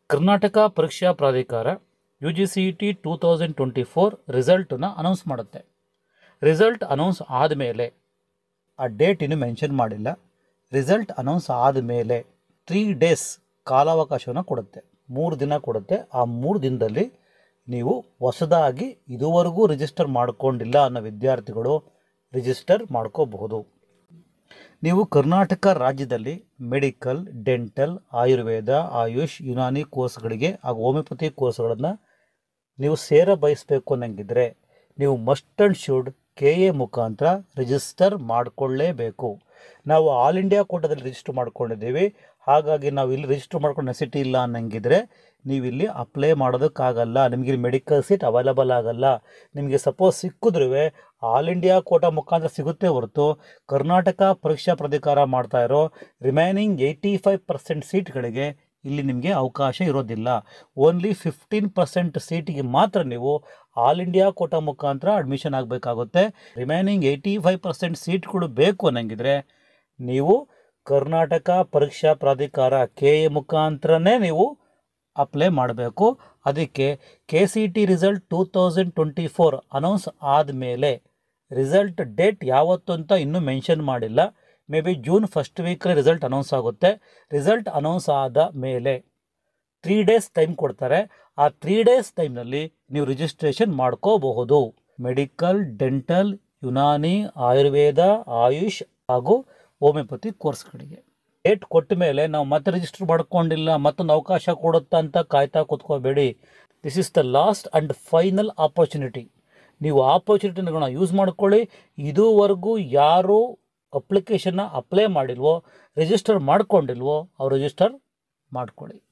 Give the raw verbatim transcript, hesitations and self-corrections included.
Karnataka Pariksha Pradhikara U G C E T two thousand twenty four ರಿಸಲ್ಟನ್ನು announce ಮಾಡುತ್ತೆ. Result announce ಆದಮೇಲೆ, ಆ ಡೇಟ್ ಇನ್ನೂ ಮೆನ್ಷನ್ ಮಾಡಿಲ್ಲ, ರಿಸಲ್ಟ್ ಅನೌನ್ಸ್ ಆದಮೇಲೆ ತ್ರೀ ಡೇಸ್ ಕಾಲಾವಕಾಶವನ್ನು ಕೊಡುತ್ತೆ, ಮೂರು ದಿನ ಕೊಡುತ್ತೆ. ಆ ಮೂರು ದಿನದಲ್ಲಿ ನೀವು ಹೊಸದಾಗಿ ಇದುವರೆಗೂ ರಿಜಿಸ್ಟರ್ ಮಾಡ್ಕೊಂಡಿಲ್ಲ ಅನ್ನೋ ವಿದ್ಯಾರ್ಥಿಗಳು ರಿಜಿಸ್ಟರ್ ಮಾಡ್ಕೋಬಹುದು. ನೀವು ಕರ್ನಾಟಕ ರಾಜ್ಯದಲ್ಲಿ ಮೆಡಿಕಲ್, ಡೆಂಟಲ್, ಆಯುರ್ವೇದ, ಆಯುಷ್, ಯುನಾನಿ ಕೋರ್ಸ್ಗಳಿಗೆ ಹಾಗೂ ಹೋಮಿಯೋಪತಿ ಕೋರ್ಸ್ಗಳನ್ನು ನೀವು ಸೇರ ಬಯಸಬೇಕು ಅನ್ನಂಗಿದ್ರೆ ನೀವು must and should K A ಮುಖಾಂತರ ರಿಜಿಸ್ಟರ್ ಮಾಡಿಕೊಳ್ಳೇಬೇಕು. ನಾವು ಆಲ್ ಇಂಡಿಯಾ ಕೋಟಾದಲ್ಲಿ ರಿಜಿಸ್ಟರ್ ಮಾಡ್ಕೊಂಡಿದ್ದೀವಿ, ಹಾಗಾಗಿ ನಾವು ಇಲ್ಲಿ ರಿಜಿಸ್ಟರ್ ಮಾಡ್ಕೊಂಡು ನೆಸಿಟಿ ಇಲ್ಲ ಅನ್ನಂಗಿದ್ರೆ ನೀವು ಇಲ್ಲಿ ಅಪ್ಲೈ ಮಾಡೋದಕ್ಕಾಗಲ್ಲ. ನಿಮಗೆ ಮೆಡಿಕಲ್ ಸೀಟ್ ಅವೈಲಬಲ್ ಆಗಲ್ಲ. ನಿಮಗೆ ಸಪೋಸ್ ಸಿಕ್ಕಿದ್ರೂ ಆಲ್ ಇಂಡಿಯಾ ಕೋಟಾ ಮುಖಾಂತರ ಸಿಗುತ್ತೆ ಹೊರತು ಕರ್ನಾಟಕ ಪರೀಕ್ಷಾ ಪ್ರಾಧಿಕಾರ ಮಾಡ್ತಾ ಇರೋ ರಿಮೈನಿಂಗ್ ಏಯ್ಟಿ ಫೈವ್ ಪರ್ಸೆಂಟ್ ಸೀಟ್ಗಳಿಗೆ ಇಲ್ಲಿ ನಿಮಗೆ ಅವಕಾಶ ಇರೋದಿಲ್ಲ. ಓನ್ಲಿ ಫಿಫ್ಟೀನ್ ಪರ್ಸೆಂಟ್ ಸೀಟಿಗೆ ಮಾತ್ರ ನೀವು ಆಲ್ ಇಂಡಿಯಾ ಕೋಟಾ ಮುಖಾಂತರ ಅಡ್ಮಿಷನ್ ಆಗಬೇಕಾಗುತ್ತೆ. ರಿಮೈನಿಂಗ್ ಏಯ್ಟಿ ಫೈವ್ ಪರ್ಸೆಂಟ್ ಸೀಟ್ಗಳು ಬೇಕು ಅನ್ನಂಗಿದ್ರೆ ನೀವು ಕರ್ನಾಟಕ ಪರೀಕ್ಷಾ ಪ್ರಾಧಿಕಾರ ಕೆ ಎ ಮುಖಾಂತರನೇ ನೀವು ಅಪ್ಲೈ ಮಾಡಬೇಕು. ಅದಕ್ಕೆ K C T result two thousand twenty four announce ಆದಮೇಲೆ ರಿಸಲ್ಟ್ ಡೇಟ್ ಯಾವತ್ತು ಅಂತ ಇನ್ನೂ ಮೆನ್ಷನ್ ಮಾಡಿಲ್ಲ. ಮೇ ಬಿ ಜೂನ್ ಫಸ್ಟ್ ವೀಕಲ್ಲಿ ರಿಸಲ್ಟ್ ಅನೌನ್ಸ್ ಆಗುತ್ತೆ. ರಿಸಲ್ಟ್ ಅನೌನ್ಸ್ ಆದ ಮೇಲೆ ತ್ರೀ ಡೇಸ್ ಟೈಮ್ ಕೊಡ್ತಾರೆ. ಆ ತ್ರೀ ಡೇಸ್ ಟೈಮ್ನಲ್ಲಿ ನೀವು ರಿಜಿಸ್ಟ್ರೇಷನ್ ಮಾಡ್ಕೋಬಹುದು. ಮೆಡಿಕಲ್, ಡೆಂಟಲ್, ಯುನಾನಿ, ಆಯುರ್ವೇದ, ಆಯುಷ್ ಹಾಗೂ ಹೋಮಿಯೋಪತಿ ಕೋರ್ಸ್ಗಳಿಗೆ ಡೇಟ್ ಕೊಟ್ಟ ಮೇಲೆ ನಾವು ಮತ್ತೆ ರಿಜಿಸ್ಟರ್ ಮಾಡ್ಕೊಂಡಿಲ್ಲ, ಮತ್ತೊಂದು ಅವಕಾಶ ಕೊಡುತ್ತಾ ಅಂತ ಕಾಯ್ತಾ ಕೂತ್ಕೋಬೇಡಿ. This is the last and final opportunity. ನೀವು ಆಪರ್ಚುನಿಟಿನ ಯೂಸ್ ಮಾಡ್ಕೊಳ್ಳಿ. ಇದುವರೆಗೂ ಯಾರು ಅಪ್ಲಿಕೇಶನ್ನ ಅಪ್ಲೈ ಮಾಡಿಲ್ವೋ, ರಿಜಿಸ್ಟರ್ ಮಾಡ್ಕೊಂಡಿಲ್ವೋ ಅವ್ರು ರಿಜಿಸ್ಟರ್ ಮಾಡ್ಕೊಳ್ಳಿ.